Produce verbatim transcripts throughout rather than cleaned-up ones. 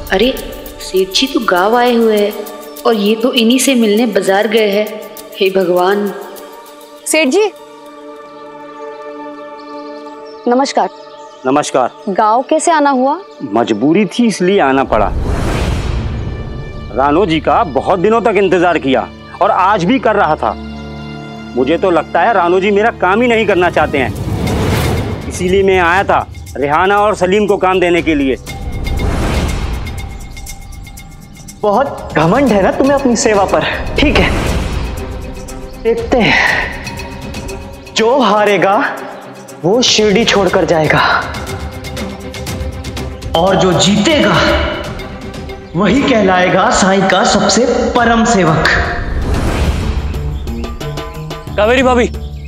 अरे सेठ जी तो गाँव आए हुए हैं और ये तो इन्हीं से मिलने बाजार गए हैं। हे भगवान। सेठ जी नमस्कार। नमस्कार। गांव कैसे आना हुआ? मजबूरी थी इसलिए आना पड़ा। रानो जी का बहुत दिनों तक इंतजार किया और आज भी कर रहा था। मुझे तो लगता है रानो जी मेरा काम ही नहीं करना चाहते हैं, इसीलिए मैं आया था रेहाना और सलीम को काम देने के लिए। बहुत घमंड है ना तुम्हें अपनी सेवा पर। ठीक है, देखते हैं। जो हारेगा वो शिरडी छोड़कर जाएगा और जो जीतेगा वही कहलाएगा साईं का सबसे परम सेवक। कावेरी भाभी।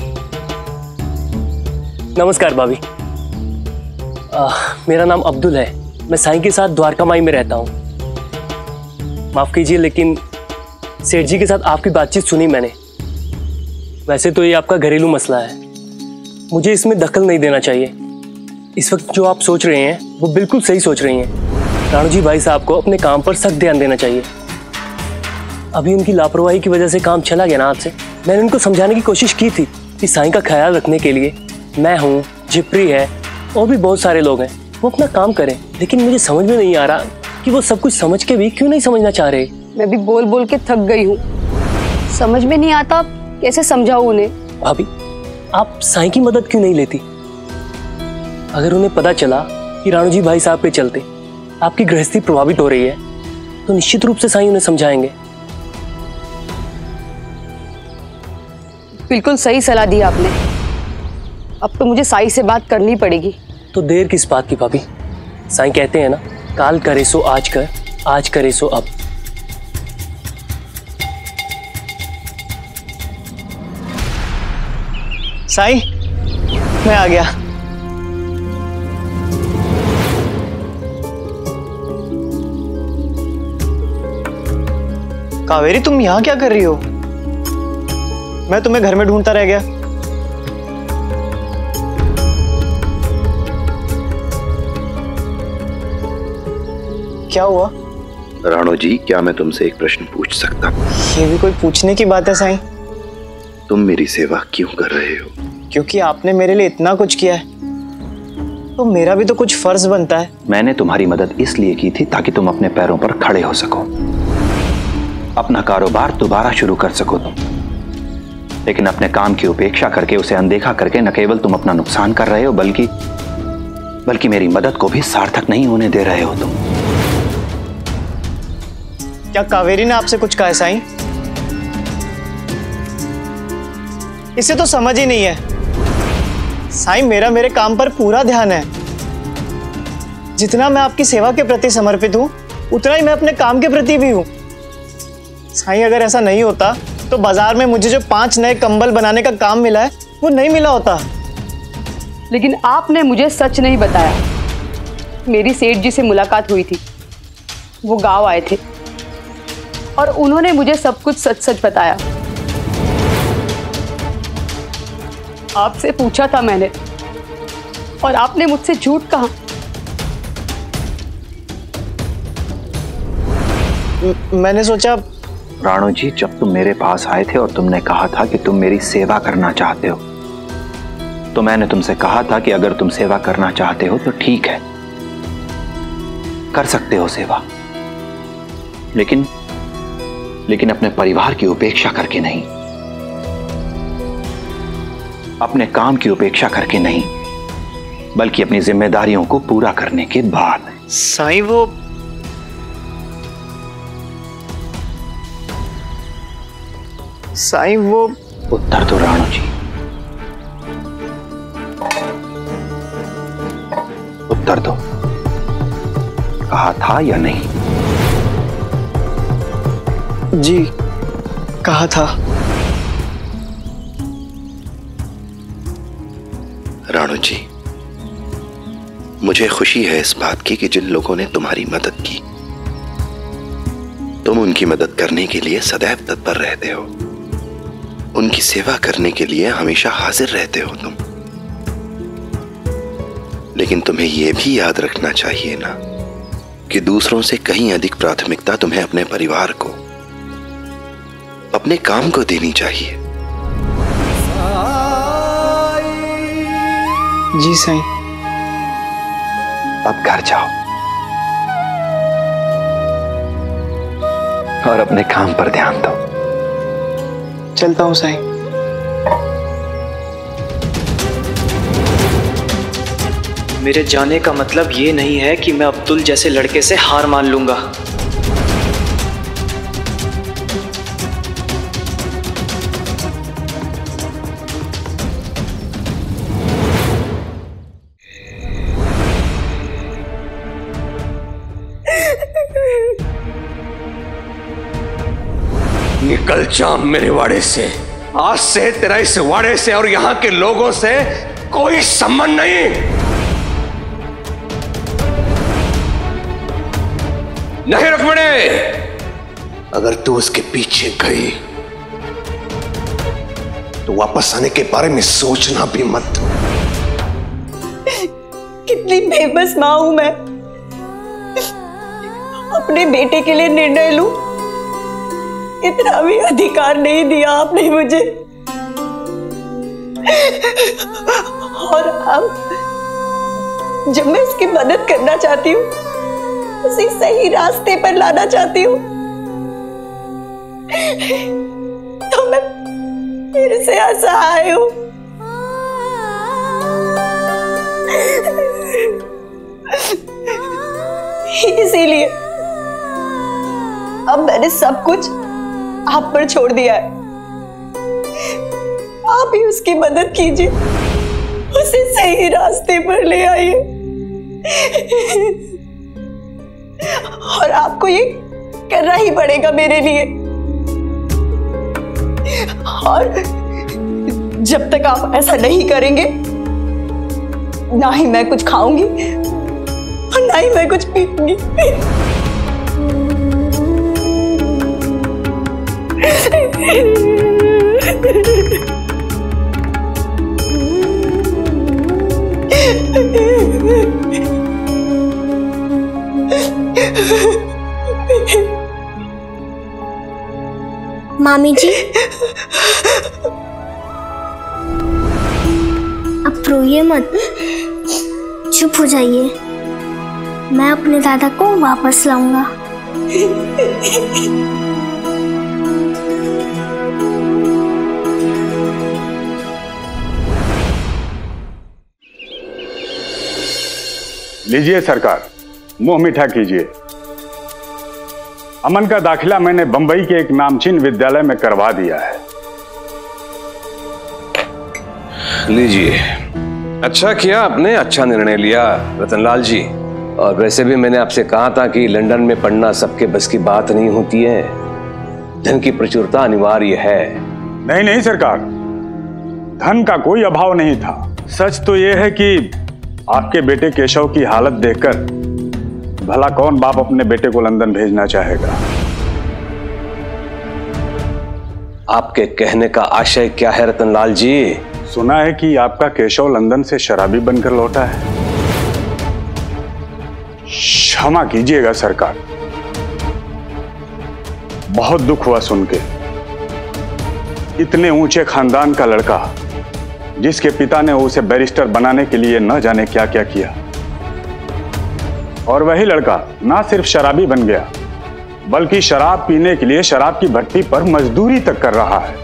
नमस्कार भाभी। आ, मेरा नाम अब्दुल है। मैं साईं के साथ द्वारका माई में रहता हूँ। माफ कीजिए लेकिन सेठ जी के साथ आपकी बातचीत सुनी मैंने। वैसे तो ये आपका घरेलू मसला है, मुझे इसमें दखल नहीं देना चाहिए। इस वक्त जो आप सोच रहे हैं वो बिल्कुल सही सोच रही हैं। राणू जी भाई साहब को अपने काम पर सख्त ध्यान देना चाहिए। अभी उनकी लापरवाही की वजह से काम चला गया ना आपसे। मैंने उनको समझाने की कोशिश की थी कि साईं का ख्याल रखने के लिए मैं हूँ, जिप्री है और भी बहुत सारे लोग हैं, वो अपना काम करें। लेकिन मुझे समझ में नहीं आ रहा कि वो सब कुछ समझ के भी क्यों नहीं समझना चाह रहे। मैं भी बोल बोल के थक गई हूँ, समझ में नहीं आता कैसे समझाऊं उन्हें। भाभी आप साईं की मदद क्यों नहीं लेती? अगर उन्हें पता चला कि राणू जी भाई साहब के चलते आपकी गृहस्थी प्रभावित हो रही है तो निश्चित रूप से साईं उन्हें समझाएंगे। बिल्कुल सही सलाह दी आपने। अब तो मुझे साईं से बात करनी पड़ेगी। तो देर किस बात की भाभी? साईं कहते हैं ना, काल करे सो आज कर, आज करे सो अब। साईं मैं आ गया। कावेरी तुम यहां क्या कर रही हो? मैं तुम्हें घर में ढूंढता रह गया। क्या हुआ? राणो जी क्या मैं तुमसे एक प्रश्न पूछ सकता हूँ? ये भी कोई पूछने की बात है साईं? तुम मेरी सेवा क्यों कर रहे हो? क्योंकि आपने मेरे लिए इतना कुछ किया है तो मेरा भी तो कुछ फर्ज बनता है। मैंने तुम्हारी मदद इसलिए की थी ताकि तुम अपने पैरों पर खड़े हो सको, अपना कारोबार दोबारा शुरू कर सको तुम। लेकिन अपने काम की उपेक्षा करके, उसे अनदेखा करके न केवल तुम अपना नुकसान कर रहे हो बल्कि बल्कि मेरी मदद को भी सार्थक नहीं होने दे रहे हो तुम। क्या कावेरी ने आपसे कुछ कहा है साईं? इसे तो समझ ही नहीं है। साईं मेरा मेरे काम पर पूरा ध्यान है। जितना मैं आपकी सेवा के प्रति समर्पित हूं उतना ही मैं अपने काम के प्रति भी हूं। साईं अगर ऐसा नहीं होता तो बाजार में मुझे जो पांच नए कंबल बनाने का काम मिला है वो नहीं मिला होता। लेकिन आपने मुझे सच नहीं बताया। मेरी सेठ जी से मुलाकात हुई थी, वो गांव आए थे और उन्होंने मुझे सब कुछ सच सच बताया। आपसे पूछा था मैंने और आपने मुझसे झूठ कहा। मैंने सोचा। राणो जी जब तुम मेरे पास आए थे और तुमने कहा था कि तुम मेरी सेवा करना चाहते हो तो मैंने तुमसे कहा था कि अगर तुम सेवा करना चाहते हो तो ठीक है, कर सकते हो सेवा, लेकिन लेकिन अपने परिवार की उपेक्षा करके नहीं, अपने काम की उपेक्षा करके नहीं, बल्कि अपनी जिम्मेदारियों को पूरा करने के बाद। साईं वो साईं वो उत्तर दो राणो जी, उत्तर दो। कहा था या नहीं? जी कहा था। राणो जी मुझे खुशी है इस बात की कि जिन लोगों ने तुम्हारी मदद की तुम उनकी मदद करने के लिए सदैव तत्पर रहते हो, उनकी सेवा करने के लिए हमेशा हाजिर रहते हो तुम। लेकिन तुम्हें यह भी याद रखना चाहिए ना कि दूसरों से कहीं अधिक प्राथमिकता तुम्हें अपने परिवार को, अपने काम को देनी चाहिए। जी साईं। अब घर जाओ और अपने काम पर ध्यान दो। चलता हूं साईं। मेरे जाने का मतलब ये नहीं है कि मैं अब्दुल जैसे लड़के से हार मान लूंगा। निकल जा मेरे वाड़े से। आज से तेरा इस वाड़े से और यहाँ के लोगों से कोई संबंध नहीं। नहीं रुक्मिणी, अगर तू उसके पीछे गई तो वापस आने के बारे में सोचना भी मत। कितनी बेबस मां हूं मैं। अपने बेटे के लिए निर्णय लूं, इतना भी अधिकार नहीं दिया आपने मुझे। और अब जब मैं उसकी मदद करना चाहती हूँ, उसे सही रास्ते पर लाना चाहती हूँ, तो मैं फिर से असहाय हूँ। इसीलिए अब मैंने सब कुछ आप पर छोड़ दिया है। आप ही उसकी मदद कीजिए, उसे सही रास्ते पर ले आइए। और आपको ये करना ही पड़ेगा मेरे लिए। और जब तक आप ऐसा नहीं करेंगे, ना ही मैं कुछ खाऊंगी और ना ही मैं कुछ पीऊंगी। मामी जी, अब रोइए मत, चुप हो जाइए। मैं अपने दादा को वापस लाऊंगा। लीजिए सरकार, मुंह मीठा कीजिए। अमन का दाखिला मैंने बंबई के एक नामचीन विद्यालय में करवा दिया है। लीजिए। अच्छा किया आपने, अच्छा निर्णय लिया रतनलाल जी। और वैसे भी मैंने आपसे कहा था कि लंदन में पढ़ना सबके बस की बात नहीं होती है। धन की प्रचुरता अनिवार्य है। नहीं नहीं सरकार, धन का कोई अभाव नहीं था। सच तो यह है कि आपके बेटे केशव की हालत देखकर भला कौन बाप अपने बेटे को लंदन भेजना चाहेगा। आपके कहने का आशय क्या है रतनलाल जी? सुना है कि आपका केशव लंदन से शराबी बनकर लौटा है। क्षमा कीजिएगा सरकार, बहुत दुख हुआ सुन के। इतने ऊंचे खानदान का लड़का, जिसके पिता ने उसे बैरिस्टर बनाने के लिए न जाने क्या क्या किया, और वही लड़का ना सिर्फ शराबी बन गया, बल्कि शराब पीने के लिए शराब की भट्टी पर मजदूरी तक कर रहा है।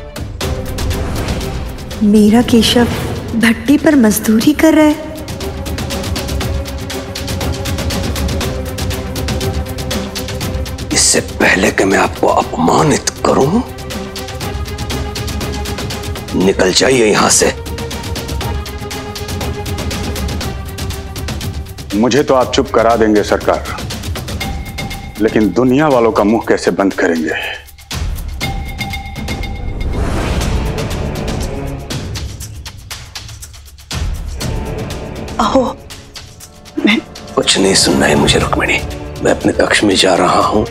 मेरा केशव भट्टी पर मजदूरी कर रहा है? इससे पहले कि मैं आपको अपमानित करूं, निकल जाइए यहां से। मुझे तो आप चुप करा देंगे सरकार, लेकिन दुनिया वालों का मुंह कैसे बंद करेंगे? आओ, मैं कुछ नहीं सुनना है मुझे रुक्मिणी। मैं अपने कक्ष में जा रहा हूं।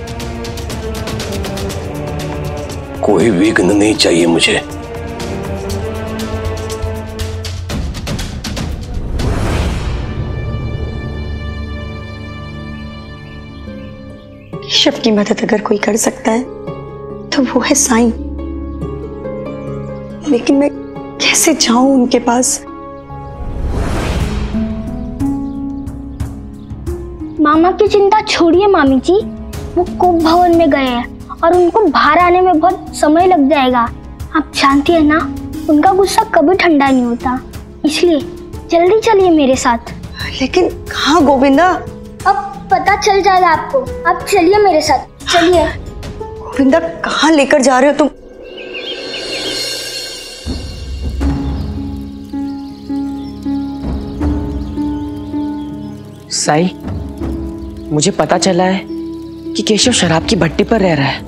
कोई विघ्न नहीं चाहिए मुझे। केशव की मदद अगर कोई कर सकता है तो वो है साईं। लेकिन मैं कैसे जाऊं उनके पास? मामा की चिंता छोड़िए मामी जी, वो कोप भवन में गए हैं और उनको बाहर आने में बहुत समय लग जाएगा। आप जानती है ना, उनका गुस्सा कभी ठंडा नहीं होता, इसलिए जल्दी चलिए मेरे साथ। लेकिन कहाँ गोविंदा? अब पता चल जाएगा आपको, आप चलिए मेरे साथ, चलिए। गोविंदा कहाँ लेकर जा रहे हो तुम? साई, मुझे पता चला है कि केशव शराब की भट्टी पर रह रहा है।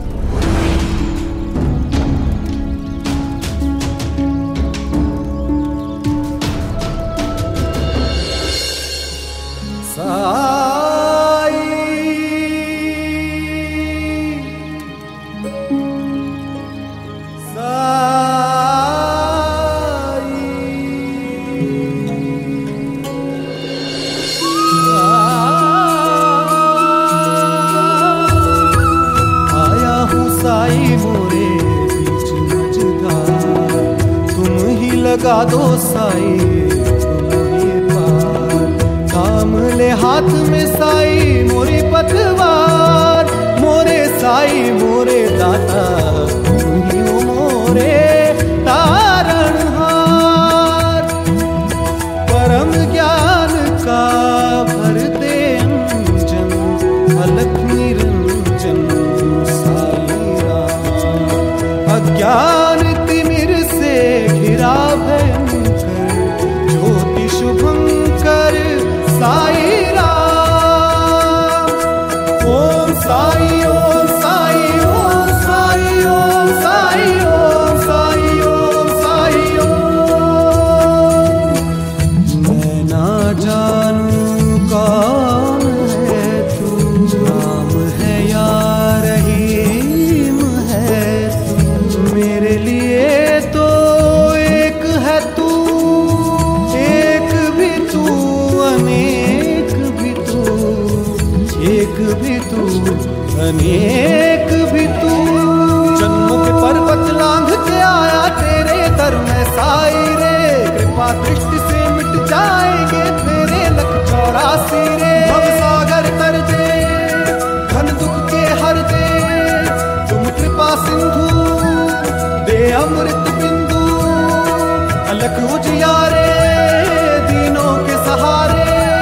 लगा दो साई थाम ले हाथ में साई मोरी पतवार, मोरे साई मोरे दाता तुम ही हो मोरे तारणहार। परम ज्ञान का भर दे अंजन अलख निरंजन साई राम। अज्ञान तिमिर से घिरा ज्योति शुभंकर साई राम। ओम साई ओम साई ओम साई ओम साई ओम साई ओम साई ओम। मैं ना जानूं कौन है तू, राम है या रहीम है तू, मेरे लिए तो भी तू अनेक भी तू। जन्मों के पर्वत लांघ के आया तेरे दर में साई रे, कृपा दृष्टि से मिट जाएंगे तेरे लख चौरासी रे। भव सागर तर दे घन दुख के हर दे, तुम कृपा सिंधु दे अमृत बिंदु। अलख उजियारे दीनों के सहारे,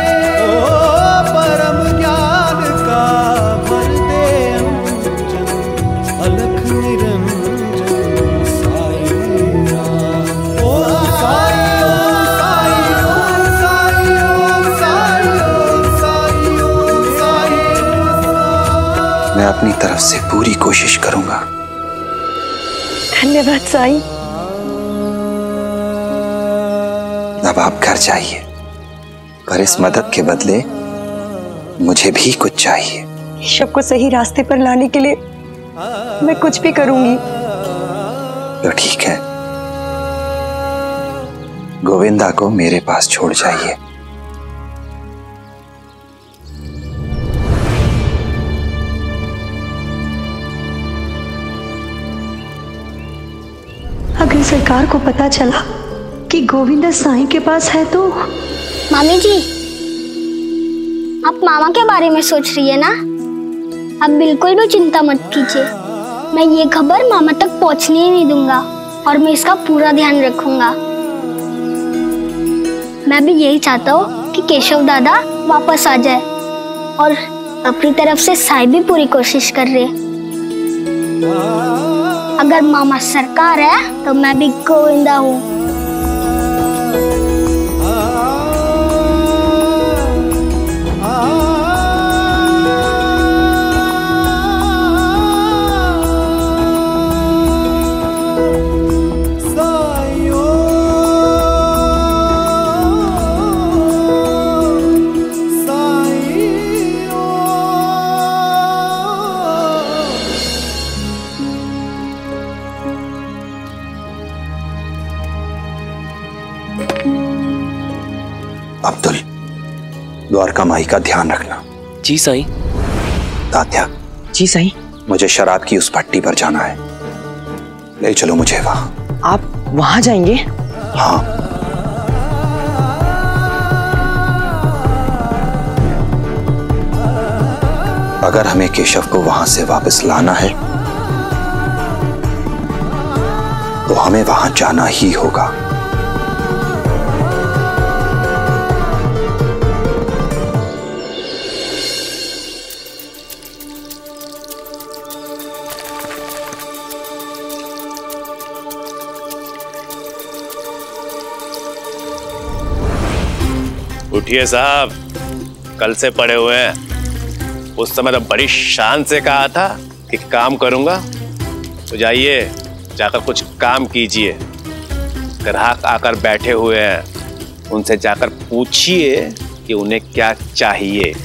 मैं अपनी तरफ से पूरी कोशिश करूंगा। धन्यवाद साईं। अब आप घर जाइए, पर इस मदद के बदले मुझे भी कुछ चाहिए। केशव को सही रास्ते पर लाने के लिए मैं कुछ भी करूंगी। तो ठीक है, गोविंदा को मेरे पास छोड़ जाइए। अगर सरकार को पता चला कि गोविंदा साईं के पास है तो? मामी जी, आप मामा के बारे में सोच रही है ना? आप बिल्कुल भी चिंता मत कीजिए, मैं ये खबर मामा तक पहुंचने ही नहीं दूंगा और मैं इसका पूरा ध्यान रखूंगा। मैं भी यही चाहता हूँ कि केशव दादा वापस आ जाए और अपनी तरफ से साई भी पूरी कोशिश कर रहे हैं। अगर मामा सरकार है तो मैं भी गोविंदा हूँ। अब्दुल, द्वारका माई का ध्यान रखना। जी साईं। तात्या, जी साईं। मुझे शराब की उस भट्टी पर जाना है, ले चलो मुझे वहां। आप वहां जाएंगे? हाँ। अगर हमें केशव को वहां से वापस लाना है तो हमें वहां जाना ही होगा। उठिए साहब, कल से पड़े हुए हैं। उस समय तो बड़ी शान से कहा था कि काम करूंगा, तो जाइए जाकर कुछ काम कीजिए। ग्राहक आकर बैठे हुए हैं, उनसे जाकर पूछिए कि उन्हें क्या चाहिए।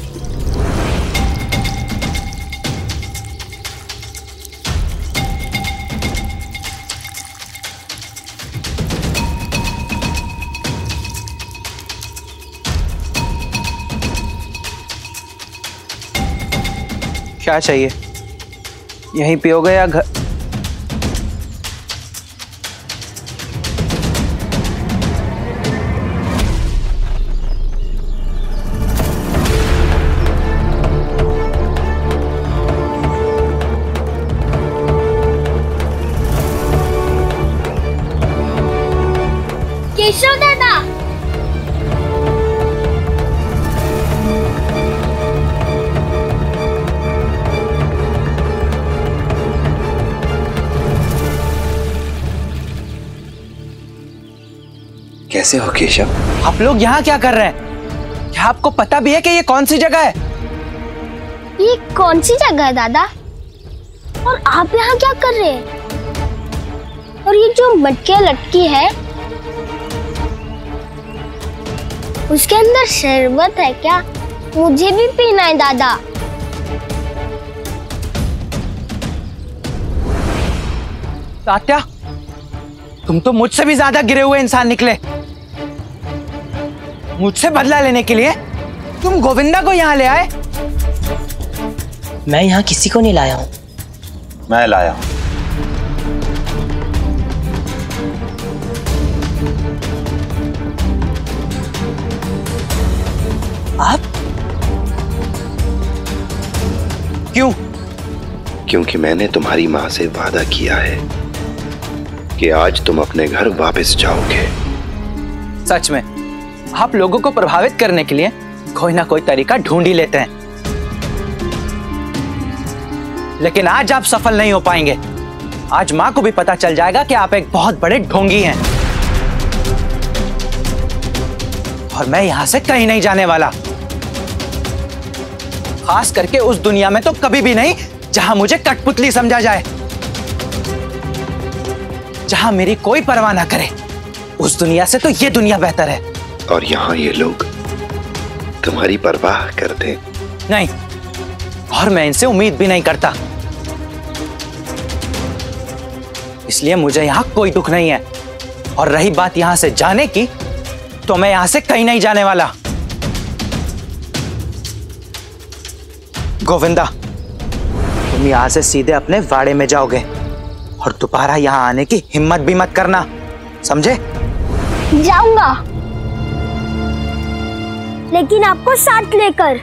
क्या चाहिए? यहीं पियोगे या घर? केशव दादा, कैसे हो केशव? आप लोग यहाँ क्या कर रहे हैं? क्या आपको पता भी है कि ये कौन सी जगह है? ये कौन सी जगह है दादा? और आप यहाँ क्या कर रहे हैं? और ये जो मटके लटकी है, उसके अंदर शरबत है क्या? मुझे भी पीना है दादा। तात्या, तुम तो मुझसे भी ज्यादा गिरे हुए इंसान निकले। मुझसे बदला लेने के लिए तुम गोविंदा को यहाँ ले आए। मैं यहाँ किसी को नहीं लाया हूँ। मैं लाया हूँ। आप? क्यों? क्योंकि मैंने तुम्हारी माँ से वादा किया है कि आज तुम अपने घर वापस जाओगे। सच में आप लोगों को प्रभावित करने के लिए कोई ना कोई तरीका ढूंढ ही लेते हैं, लेकिन आज आप सफल नहीं हो पाएंगे। आज माँ को भी पता चल जाएगा कि आप एक बहुत बड़े ढोंगी हैं, और मैं यहां से कहीं नहीं जाने वाला। खास करके उस दुनिया में तो कभी भी नहीं जहां मुझे कठपुतली समझा जाए, जहां मेरी कोई परवाह ना करे। उस दुनिया से तो ये दुनिया बेहतर है। और यहाँ ये लोग तुम्हारी परवाह करते नहीं, और मैं इनसे उम्मीद भी नहीं करता। इसलिए मुझे यहाँ कोई दुख नहीं है। और रही बात यहाँ से जाने की, तो मैं यहाँ से कहीं नहीं जाने वाला। गोविंदा, तुम यहाँ से सीधे अपने वाड़े में जाओगे, और दोबारा यहाँ आने की हिम्मत भी मत करना, समझे? जाऊंगा, लेकिन आपको साथ लेकर।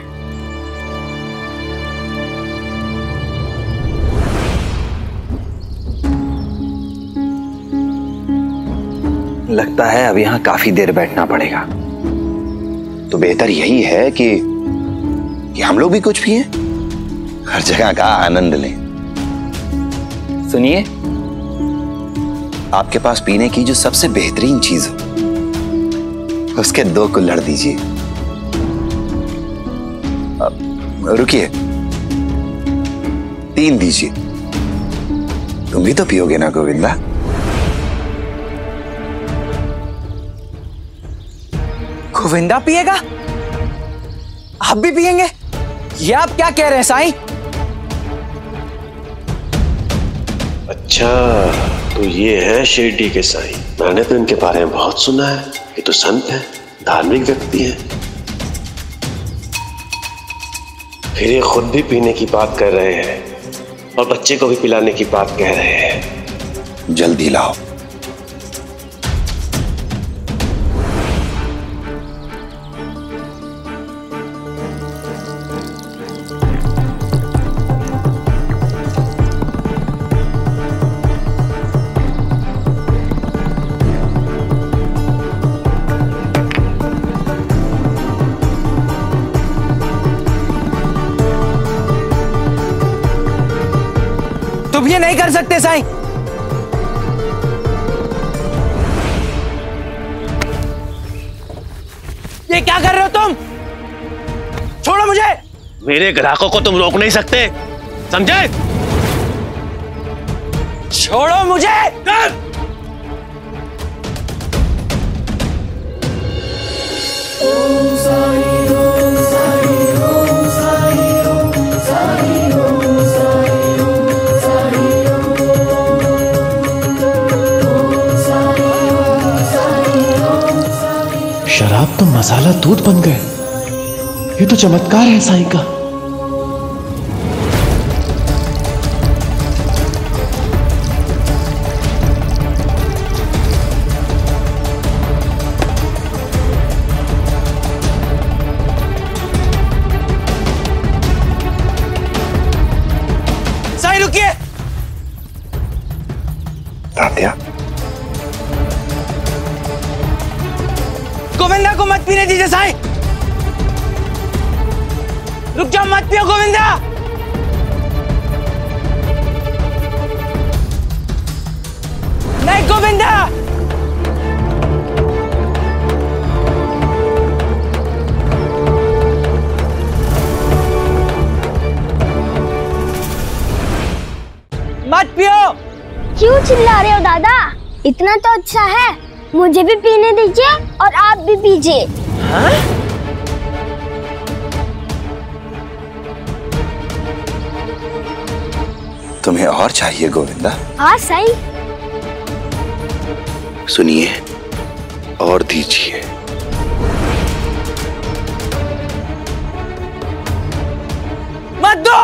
लगता है अब यहाँ काफी देर बैठना पड़ेगा, तो बेहतर यही है कि, कि हम लोग भी कुछ पिए, हर जगह का आनंद लें। सुनिए, आपके पास पीने की जो सबसे बेहतरीन चीज हो, उसके दो कुल्हड़ दीजिए। रुकिए, तीन दीजिए। तुम भी तो पियोगे ना गोविंदा? गोविंदा पिएगा? आप भी पिएंगे? ये आप क्या कह रहे हैं साईं? अच्छा, तो ये है शिरडी के साईं। मैंने तो इनके बारे में बहुत सुना है। ये तो संत है, धार्मिक व्यक्ति है। फिर ये खुद भी पीने की बात कर रहे हैं। और बच्चे को भी पिलाने की बात कह रहे हैं। जल्दी लाओ। तुम ये नहीं कर सकते साईं। ये क्या कर रहे हो तुम? छोड़ो मुझे। मेरे ग्राहकों को तुम रोक नहीं सकते, समझे? छोड़ो मुझे। शराब तो मसाला दूध बन गए। ये तो चमत्कार है साईं का। साईं रुकिए। तात्या, गोविंदा को मत पीने दीजिए साईं। रुक जाओ, मत पियो गोविंदा। नहीं गोविंदा। मत पियो। क्यों चिल्ला रहे हो दादा? इतना तो अच्छा है, मुझे भी पीने दीजिए और आप भी पीजिए। हाँ? तुम्हें और चाहिए गोविंदा? हाँ साईं। सुनिए, और दीजिए। मत दो।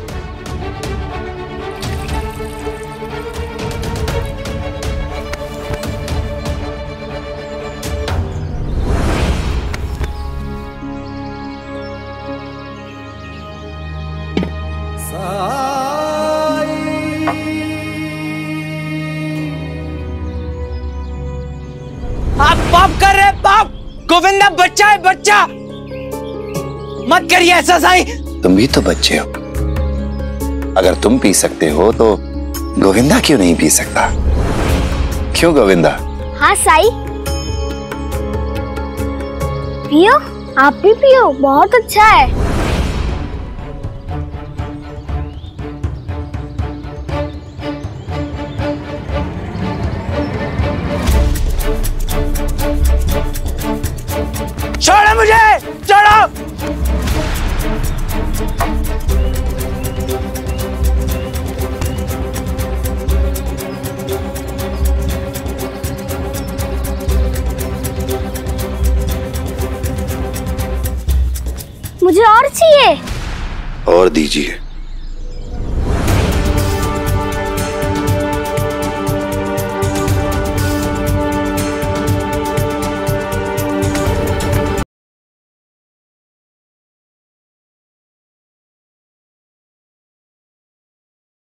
आप पाप कर रहे हैं, पाप। गोविंदा बच्चा है, बच्चा। मत करिए ऐसा साईं। तुम भी तो बच्चे हो। अगर तुम पी सकते हो तो गोविंदा क्यों नहीं पी सकता? क्यों गोविंदा? हाँ साईं, पियो, आप भी पियो, बहुत अच्छा है। छोड़ो मुझे, छोड़ो। मुझे और चाहिए। और दीजिए।